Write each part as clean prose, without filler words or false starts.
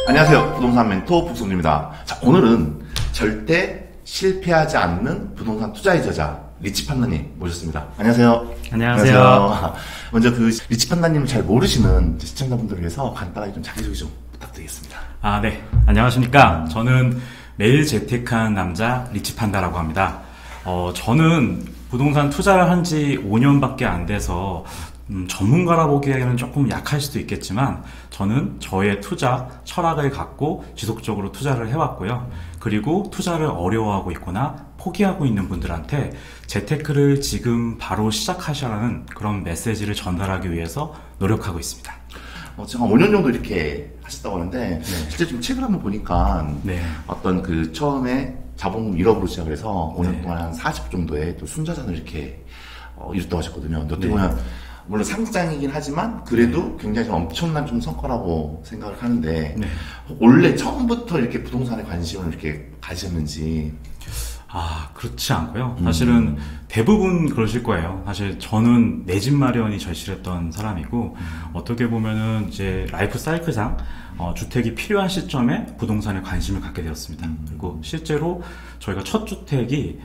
안녕하세요. 부동산 멘토 북성주입니다. 자, 오늘은 절대 실패하지 않는 부동산 투자의 저자 리치 판다님 모셨습니다. 안녕하세요. 안녕하세요. 먼저 그 리치 판다님을 잘 모르시는 시청자분들을 위해서 간단하게 좀 자기소개 좀 부탁드리겠습니다. 네. 안녕하십니까. 저는 매일 재테크한 남자 리치 판다라고 합니다. 저는 부동산 투자를 한 지 5년밖에 안 돼서 전문가라 보기에는 조금 약할 수도 있겠지만 저는 저의 투자 철학을 갖고 지속적으로 투자를 해왔고요. 그리고 투자를 어려워하고 있거나 포기하고 있는 분들한테 재테크를 지금 바로 시작하시라는 그런 메시지를 전달하기 위해서 노력하고 있습니다. 제가 5년 정도 이렇게 하셨다고 하는데 실제 좀 책을 한번 보니까 어떤 그 처음에 자본 1억으로 시작을 해서 5년 동안 한 40 정도의 또 순자산을 이렇게 이뤘다고 하셨거든요. 어떻게 보면 물론 상장이긴 하지만 그래도 굉장히 좀 엄청난 좀 성과라고 생각을 하는데 원래 처음부터 이렇게 부동산에 관심을 이렇게 가지셨는지. 그렇지 않고요. 사실은 대부분 그러실 거예요. 사실 저는 내 집 마련이 절실했던 사람이고 어떻게 보면은 이제 라이프 사이클상 주택이 필요한 시점에 부동산에 관심을 갖게 되었습니다. 그리고 실제로 저희가 첫 주택이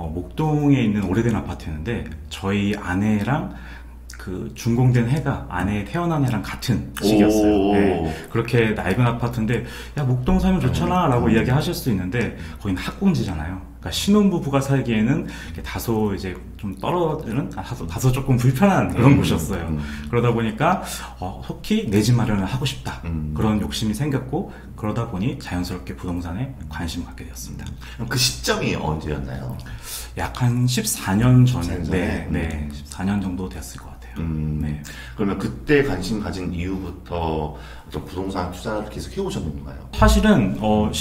목동에 있는 오래된 아파트였는데 저희 아내랑 그 준공된 해가 아내 태어난 해랑 같은 시기였어요. 네, 그렇게 낡은 아파트인데 야 목동 살면 좋잖아 라고 이야기하실 수 있는데 거긴 학군지잖아요. 그러니까 신혼부부가 살기에는 다소 이제 좀 떨어지는 다소 조금 불편한 그런 곳이었어요. 그러다 보니까 속히 내 집 마련을 하고 싶다 그런 욕심이 생겼고 그러다 보니 자연스럽게 부동산에 관심을 갖게 되었습니다. 그럼 그 시점이 언제였나요? 약 한 14년 전에 14년 정도 됐을 것 같아요. 그러면 그때 관심 가진 이후부터 어떤 부동산 투자를 계속 해오셨는 건가요? 사실은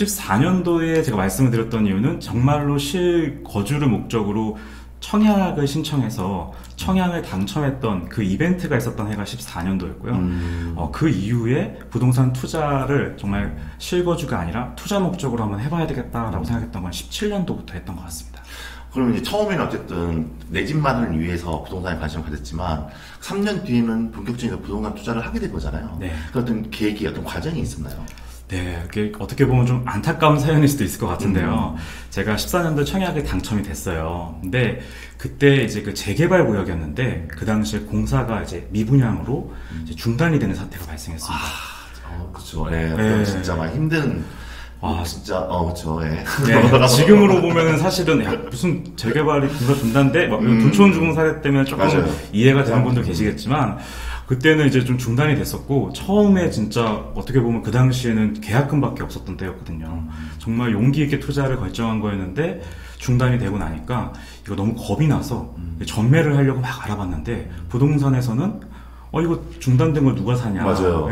14년도에 제가 말씀을 드렸던 이유는 정말로 실거주를 목적으로 청약을 신청해서 청약을 당첨했던 그 이벤트가 있었던 해가 14년도였고요. 그 이후에 부동산 투자를 정말 실거주가 아니라 투자 목적으로 한번 해봐야 되겠다라고 생각했던 건 17년도부터 했던 것 같습니다. 그러면 이제 처음에는 어쨌든 내 집 마련을 위해서 부동산에 관심을 가졌지만 3년 뒤에는 본격적인 부동산 투자를 하게 된 거잖아요. 그 어떤 계기, 어떤 과정이 있었나요? 네, 이게 어떻게 보면 좀 안타까운 사연일 수도 있을 것 같은데요. 제가 14년도 청약에 당첨이 됐어요. 근데 그때 이제 그 재개발 구역이었는데 그 당시에 공사가 이제 미분양으로 이제 중단이 되는 사태가 발생했습니다. 그렇죠. 진짜 많이 힘든. 진짜, 그쵸, 지금으로 보면은 사실은, 무슨 재개발이 공사 중단돼? 돈초원 주공 사례 때문에 조금 이해가 되는 분도 계시겠지만, 그때는 이제 좀 중단이 됐었고, 처음에 진짜 어떻게 보면 그 당시에는 계약금밖에 없었던 때였거든요. 정말 용기 있게 투자를 결정한 거였는데, 중단이 되고 나니까, 이거 너무 겁이 나서, 전매를 하려고 막 알아봤는데, 부동산에서는 이거 중단된 걸 누가 사냐. 맞아요.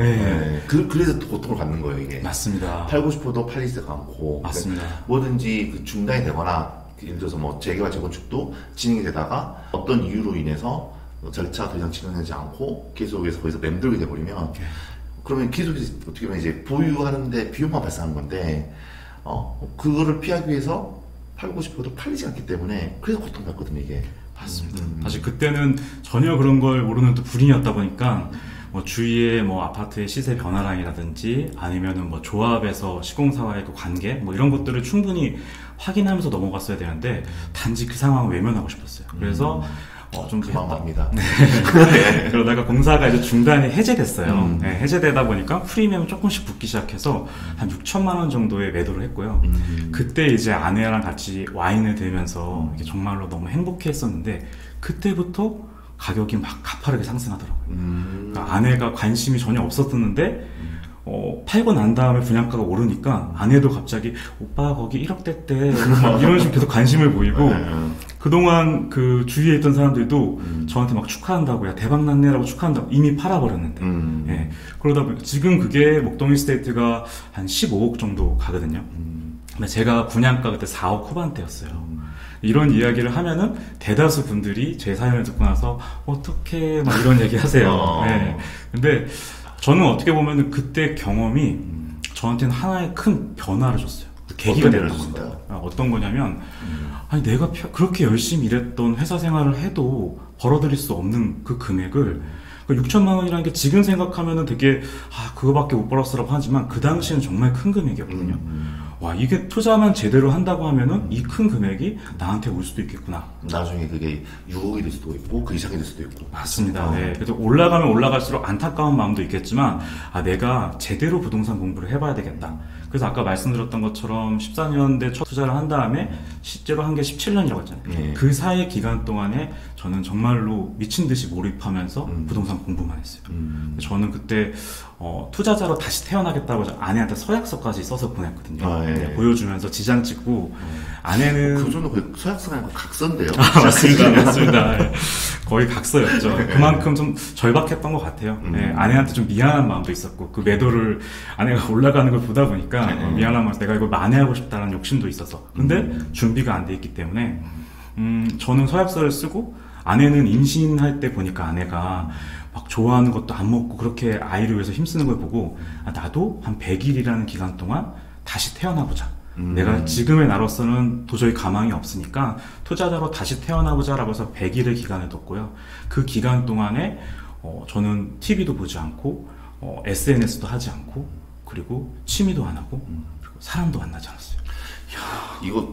그래서 고통을 갖는 거예요, 이게. 맞습니다. 팔고 싶어도 팔리지가 않고. 맞습니다. 뭐든지 그 중단이 되거나, 예를 들어서 뭐 재개발 재건축도 진행이 되다가 어떤 이유로 인해서 절차가 더 이상 진행되지 않고 계속해서 거기서 맴돌게 돼버리면, 그러면 계속해서 어떻게 보면 이제 보유하는데 비용만 발생하는 건데, 그거를 피하기 위해서 팔고 싶어도 팔리지 않기 때문에 그래서 고통받거든요, 이게. 맞습니다. 사실 그때는 전혀 그런 걸 모르는 또 불인이었다 보니까 뭐 주위에 뭐 아파트의 시세 변화량이라든지 아니면은 뭐 조합에서 시공사와의 그 관계 뭐 이런 것들을 충분히 확인하면서 넘어갔어야 되는데 단지 그 상황을 외면하고 싶었어요. 그래서 좀 그만합니다. 그러다가 공사가 이제 중단이 해제됐어요. 해제되다 보니까 프리미엄이 조금씩 붙기 시작해서 한 6천만 원 정도의 매도를 했고요. 그때 이제 아내랑 같이 와인을 들면서 이게 정말로 너무 행복했었는데 그때부터 가격이 막 가파르게 상승하더라고요. 그러니까 아내가 관심이 전혀 없었었는데 팔고 난 다음에 분양가가 오르니까 아내도 갑자기 오빠 거기 1억대 때 막 이런 식으로 계속 관심을 보이고 그동안 그 주위에 있던 사람들도 저한테 막 축하한다고 야 대박 났네라고 축하한다고 이미 팔아버렸는데 그러다 보니 지금 그게 목동 일스테이트가 한 15억 정도 가거든요. 근데 제가 분양가 그때 4억 후반대였어요. 이런 이야기를 하면은 대다수 분들이 제 사연을 듣고 나서 어떻게 막 이런 얘기 하세요. 근데 저는 어떻게 보면 그때 경험이 저한테는 하나의 큰 변화를 줬어요. 계기가 되는 겁니다. 어떤 거냐면 아니 내가 그렇게 열심히 일했던 회사 생활을 해도 벌어들일 수 없는 그 금액을 그 6천만 원이라는 게 지금 생각하면은 되게 그거밖에 못 벌었어라고 하지만 그 당시에는 정말 큰 금액이었거든요. 와, 이게 투자만 제대로 한다고 하면은 이 큰 금액이 나한테 올 수도 있겠구나. 나중에 그게 6억이 될 수도 있고 그 이상이 될 수도 있고. 맞습니다. 네. 그래서 올라가면 올라갈수록 안타까운 마음도 있겠지만 내가 제대로 부동산 공부를 해봐야 되겠다. 그래서 아까 말씀드렸던 것처럼 14년대 첫 투자를 한 다음에 실제로 한 게 17년이라고 했잖아요. 네. 그 사이 기간 동안에 저는 정말로 미친 듯이 몰입하면서 부동산 공부만 했어요. 저는 그때 투자자로 다시 태어나겠다고 아내한테 서약서까지 써서 보냈거든요. 네, 보여주면서 지장 찍고 아내는 그 정도 거의 서약서가 아니고 각서인데요. 맞습니다. 맞습니다. 네. 거의 각서였죠. 그만큼 좀 절박했던 것 같아요. 네, 아내한테 좀 미안한 마음도 있었고 그 매도를 아내가 올라가는 걸 보다 보니까 미안한 마음, 내가 이걸 만회하고 싶다는 욕심도 있어서. 근데 준비가 안 돼 있기 때문에 저는 서약서를 쓰고 아내는 임신할 때 보니까 아내가 막 좋아하는 것도 안 먹고 그렇게 아이를 위해서 힘쓰는 걸 보고 나도 한 100일이라는 기간 동안 다시 태어나보자. 내가 지금의 나로서는 도저히 가망이 없으니까 투자자로 다시 태어나보자라고 해서 100일의 기간을 뒀고요. 그 기간 동안에 저는 TV도 보지 않고 SNS도 하지 않고 그리고 취미도 안 하고 그리고 사람도 만나지 않았어요. 이야, 이거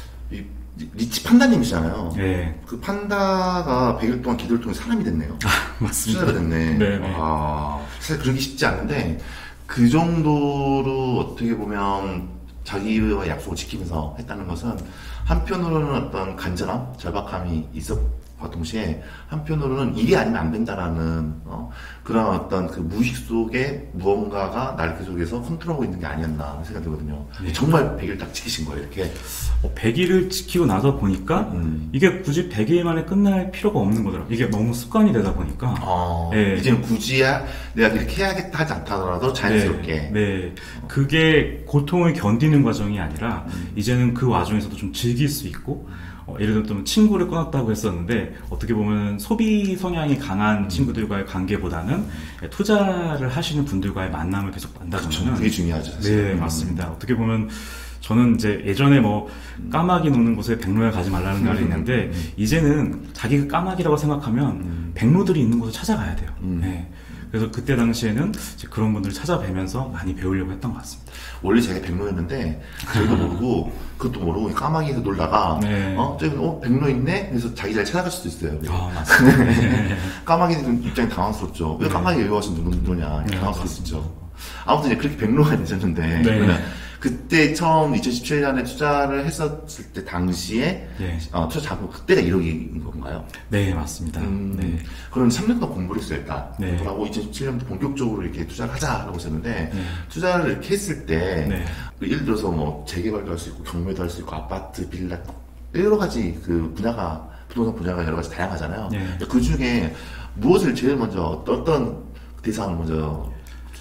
리치 판다님이시잖아요. 네. 그 판다가 100일 동안 기도를 통해 사람이 됐네요. 맞습니다. 투자가 됐네. 네. 사실 그러기 쉽지 않은데 그 정도로 어떻게 보면 자기와 약속을 지키면서 했다는 것은 한편으로는 어떤 간절함, 절박함이 있었과 동시에 한편으로는 이게 아니면 안 된다라는 그런 어떤 그 무의식 속에 무언가가 날 계속해서 컨트롤하고 있는 게 아니었나 생각이 들거든요. 네. 정말 100일 딱 지키신 거예요, 이렇게. 100일을 지키고 나서 보니까 이게 굳이 100일 만에 끝날 필요가 없는 거더라고요. 이게 너무 습관이 되다 보니까 네. 이제는 굳이 내가 이렇게 해야겠다 하지 않다더라도 자연스럽게. 네. 그게 고통을 견디는 과정이 아니라 이제는 그 와중에서도 좀 즐길 수 있고 예를 들면 친구를 끊었다고 했었는데 어떻게 보면 소비 성향이 강한 친구들과의 관계보다는 투자를 하시는 분들과의 만남을 계속 만나자면 그게 중요하죠. 사실. 네, 맞습니다. 어떻게 보면 저는 이제 예전에 까마귀 노는 곳에 백로에 가지 말라는 말이 있는데 이제는 자기가 까마귀라고 생각하면 백로들이 있는 곳을 찾아가야 돼요. 네. 그래서 그때 당시에는 이제 그런 분들을 찾아뵈면서 많이 배우려고 했던 것 같습니다. 원래 제가 백로였는데 저도 모르고 그것도 모르고 까마귀에서 놀다가 저기 백로 있네? 그래서 자기 잘 찾아갈 수도 있어요. 맞습니다. 까마귀는 입장이 당황스럽죠. 왜 까마귀가 여기 와서 누구냐 당황스러울 수 있죠. 아무튼 이제 그렇게 백로가 되셨는데 그때 처음 2017년에 투자를 했었을 때 당시에 투자 자금 그때가 1억인 건가요? 네, 맞습니다. 네. 그럼 3년 동안 공부를 했어요, 일단. 네. 공부를 하고 2017년부터 본격적으로 이렇게 투자를 하자라고 했었는데 투자를 이렇게 했을 때 예를 들어서 재개발도 할 수 있고 경매도 할 수 있고 아파트, 빌라 여러 가지 그 분야가 부동산 분야가 여러 가지 다양하잖아요. 그 중에 무엇을 제일 먼저 어떤 대상을 먼저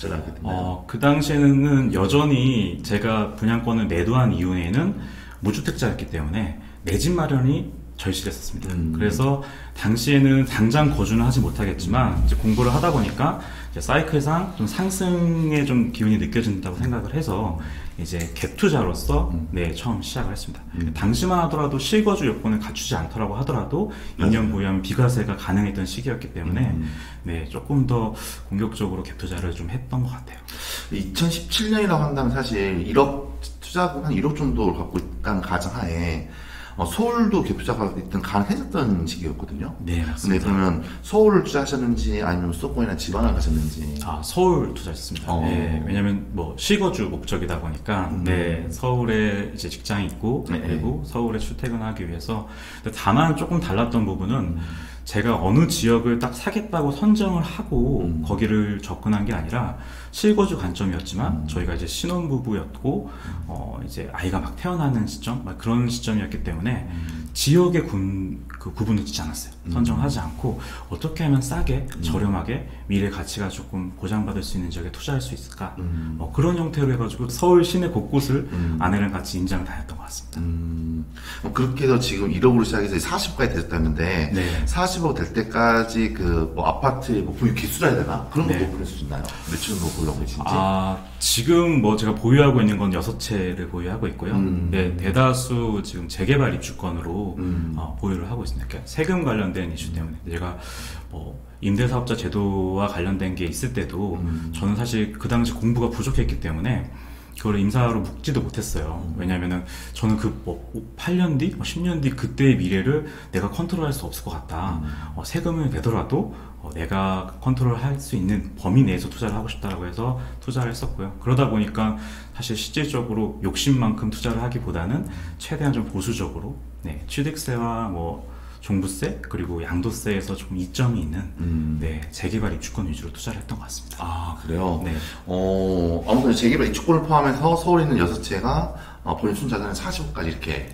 그 당시에는 여전히 제가 분양권을 매도한 이후에는 무주택자였기 때문에 내 집 마련이 절실했었습니다. 그래서 당시에는 당장 거주는 하지 못하겠지만 이제 공부를 하다 보니까 이제 사이클상 좀 상승의 좀 기운이 느껴진다고 생각을 해서 이제 갭 투자로서 처음 시작을 했습니다. 당시만 하더라도 실거주 요건을 갖추지 않더라고 하더라도 2년 보유하면 비과세가 가능했던 시기였기 때문에 조금 더 공격적으로 갭 투자를 좀 했던 것 같아요. 2017년이라고 한다면 사실 1억 투자금 한 1억 정도 갖고 있다는 가정하에 서울도 갭 투자가 일단 가능해졌던 시기였거든요. 네, 맞습니다. 근데 그러면 서울을 투자하셨는지 아니면 수도권이나 지방을 가셨는지? 서울 투자했습니다. 네, 왜냐면 실거주 목적이다 보니까 서울에 이제 직장이 있고 그리고 서울에 출퇴근하기 위해서. 근데 다만 조금 달랐던 부분은 제가 어느 지역을 딱 사겠다고 선정을 하고 거기를 접근한 게 아니라 실거주 관점이었지만 저희가 이제 신혼부부였고 이제 아이가 막 태어나는 시점 그런 시점이었기 때문에 지역의 그 구분을 짓지 않았어요. 선정하지 않고 어떻게 하면 싸게 저렴하게 미래 가치가 조금 보장받을 수 있는 지역에 투자할 수 있을까 그런 형태로 해가지고 서울 시내 곳곳을 아내랑 같이 임장을 다녔던 것 같습니다. 같습니다. 그렇게 해서 지금 1억으로 시작해서 40억까지 됐다는데, 네. 40억 될 때까지 뭐 아파트의 뭐 보유 개수라 해야 되나? 그런 것도 오픈할 수 있나요? 매출 뭐 보유하고 계신지? 지금 뭐 제가 보유하고 있는 건 6채를 보유하고 있고요. 네, 대다수 지금 재개발 입주권으로 보유를 하고 있습니다. 그러니까 세금 관련된 이슈 때문에 제가 임대사업자 제도와 관련된 게 있을 때도 저는 사실 그 당시 공부가 부족했기 때문에 그걸 임사로 묶지도 못했어요. 왜냐면은 저는 8년 뒤, 10년 뒤 그때의 미래를 내가 컨트롤할 수 없을 것 같다. 세금을 내더라도 내가 컨트롤할 수 있는 범위 내에서 투자를 하고 싶다라고 해서 투자를 했었고요. 그러다 보니까 사실 실질적으로 욕심만큼 투자를 하기보다는 최대한 좀 보수적으로 취득세와 종부세 그리고 양도세에서 좀 이점이 있는 재개발 입주권 위주로 투자를 했던 것 같습니다. 그래요? 네. 아무튼 재개발 입주권을 포함해서 서울에 있는 6채가 본인 순자산은 40억까지 이렇게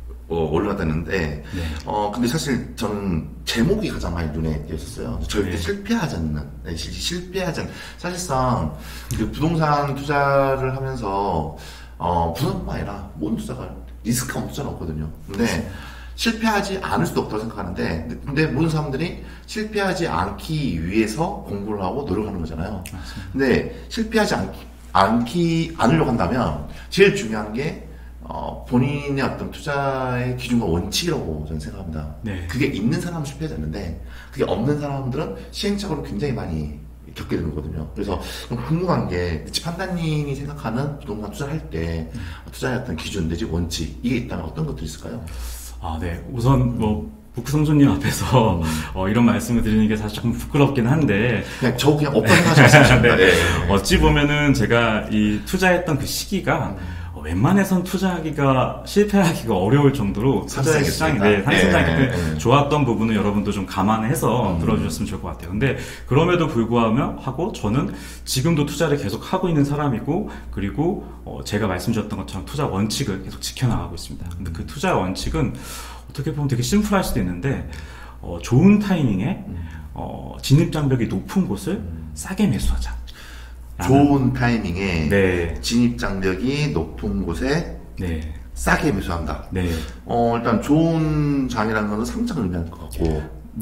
올라갔는데 근데 사실 저는 제목이 가장 많이 눈에 띄었었어요. 절대 실패하지 않는, 실패하지 않는. 사실상 그 부동산 투자를 하면서 부동산뿐만 아니라 모든 투자가 리스크가 없잖아 없거든요. 근데 실패하지 않을 수도 없다고 생각하는데, 근데 모든 사람들이 실패하지 않기 위해서 공부를 하고 노력하는 거잖아요. 맞습니다. 근데 실패하지 않으려고 한다면 제일 중요한 게 본인의 어떤 투자의 기준과 원칙이라고 저는 생각합니다. 네. 그게 있는 사람은 실패하지 않는데 그게 없는 사람들은 시행착오를 굉장히 많이 겪게 되는 거거든요. 그래서 좀 궁금한 게 판단님이 생각하는 부동산 투자를 할 때 투자의 어떤 기준 내지 원칙 이게 있다면 어떤 것들이 있을까요? 네. 우선 부크 성조님 앞에서 이런 말씀을 드리는 게 사실 조금 부끄럽긴 한데 그냥 오픈 생각하시면 네. 어찌 보면은 제가 이 투자했던 그 시기가 웬만해선 투자하기가 실패하기가 어려울 정도로 투자의 시장이 상승장이기 때문에 좋았던 부분은 여러분도 좀 감안해서 들어주셨으면 좋을 것 같아요. 근데 그럼에도 불구하고 저는 지금도 투자를 계속 하고 있는 사람이고 그리고 제가 말씀드렸던 것처럼 투자 원칙을 계속 지켜나가고 있습니다. 근데 그 투자 원칙은 어떻게 보면 되게 심플할 수도 있는데 좋은 타이밍에 진입장벽이 높은 곳을 싸게 매수하자. 좋은 타이밍에 진입장벽이 높은 곳에 싸게 매수한다. 일단 좋은 장이라는 것은 상장을 의미하는 것 같고,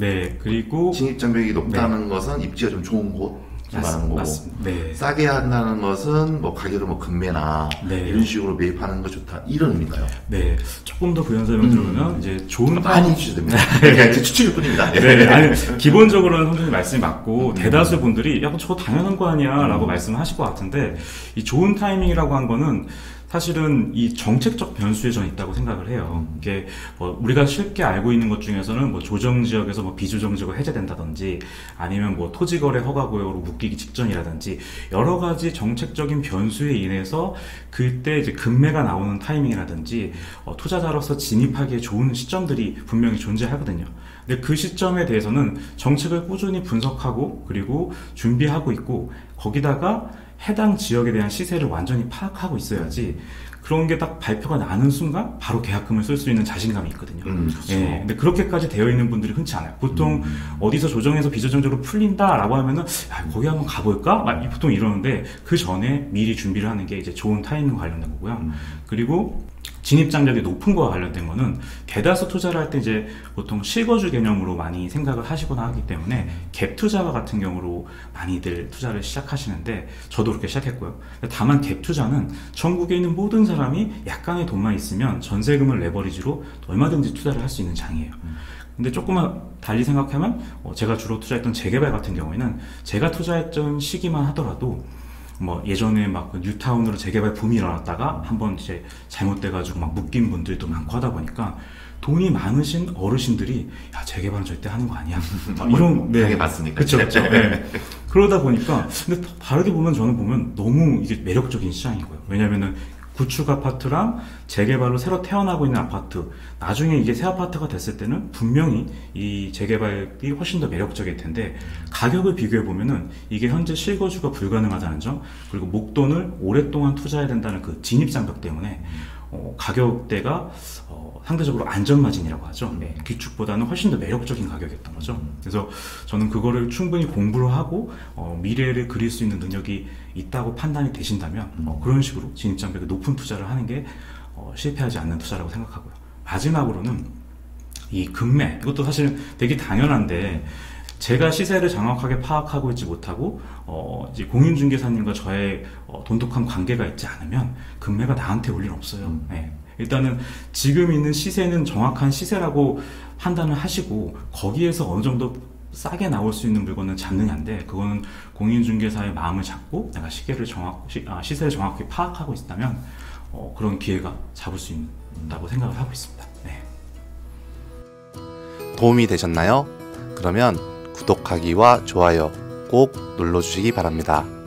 그리고 진입장벽이 높다는 것은 입지가 좀 좋은 곳. 말하는 거고, 싸게 한다는 것은 가격을 금매나 이런 식으로 매입하는 거 좋다 이런 의미인가요? 조금 더 부연 설명 들으면 이제 좋은 많이 해주셔야 됩니다. 그냥 추측일 뿐입니다. 아니, 기본적으로는 선생님 말씀이 맞고 대다수 분들이 저거 당연한 거 아니야라고 말씀하실 것 같은데 이 좋은 타이밍이라고 한 거는 사실은 이 정책적 변수에 저는 있다고 생각을 해요. 이게 우리가 쉽게 알고 있는 것 중에서는 조정지역에서 비조정지역으로 해제된다든지 아니면 토지거래 허가구역으로 묶이기 직전이라든지 여러 가지 정책적인 변수에 인해서 그때 이제 급매가 나오는 타이밍이라든지 투자자로서 진입하기에 좋은 시점들이 분명히 존재하거든요. 근데 그 시점에 대해서는 정책을 꾸준히 분석하고 그리고 준비하고 있고 거기다가 해당 지역에 대한 시세를 완전히 파악하고 있어야지 그런 게 딱 발표가 나는 순간 바로 계약금을 쓸 수 있는 자신감이 있거든요. 그렇죠. 근데 그렇게까지 되어 있는 분들이 흔치 않아요. 보통 어디서 조정해서 비조정적으로 풀린다라고 하면은 거기 한번 가볼까? 보통 이러는데 그 전에 미리 준비를 하는 게 이제 좋은 타이밍 관련된 거고요. 그리고 진입장벽이 높은 거와 관련된 거는 대다수 투자를 할 때 이제 보통 실거주 개념으로 많이 생각을 하시거나 하기 때문에 갭 투자와 같은 경우로 많이들 투자를 시작하시는데 저도 그렇게 시작했고요. 다만 갭 투자는 전국에 있는 모든 사람이 약간의 돈만 있으면 전세금을 레버리지로 얼마든지 투자를 할 수 있는 장이에요. 근데 조금만 달리 생각하면 제가 주로 투자했던 재개발 같은 경우에는 제가 투자했던 시기만 하더라도 예전에 뉴타운으로 재개발 붐이 일어났다가 한번 이제 잘못돼가지고 묶인 분들도 많고 하다 보니까 돈이 많으신 어르신들이 재개발은 절대 하는 거 아니야. 이런 게 맞습니까? 그렇죠. 그러다 보니까 근데 다르게 보면 너무 이게 매력적인 시장이고요. 왜냐면은 구축 아파트랑 재개발로 새로 태어나고 있는 아파트 나중에 이게 새 아파트가 됐을 때는 분명히 이 재개발이 훨씬 더 매력적일 텐데 가격을 비교해 보면은 이게 현재 실거주가 불가능하다는 점 그리고 목돈을 오랫동안 투자해야 된다는 그 진입장벽 때문에 가격대가 상대적으로 안전마진이라고 하죠. 기축보다는 훨씬 더 매력적인 가격이었던 거죠. 그래서 저는 그거를 충분히 공부를 하고 미래를 그릴 수 있는 능력이 있다고 판단이 되신다면 그런 식으로 진입장벽이 높은 투자를 하는 게 실패하지 않는 투자라고 생각하고요. 마지막으로는 이 금매, 이것도 사실 되게 당연한데 제가 시세를 정확하게 파악하고 있지 못하고 이제 공인중개사님과 저의 돈독한 관계가 있지 않으면 금매가 나한테 올 일 없어요. 네. 일단은 지금 있는 시세는 정확한 시세라고 판단을 하시고 거기에서 어느 정도 싸게 나올 수 있는 물건은 잡느냐인데, 그거는 공인중개사의 마음을 잡고 내가 시세를 정확히 파악하고 있다면 그런 기회가 잡을 수 있다고 생각을 하고 있습니다. 네. 도움이 되셨나요? 그러면 구독하기와 좋아요 꼭 눌러주시기 바랍니다.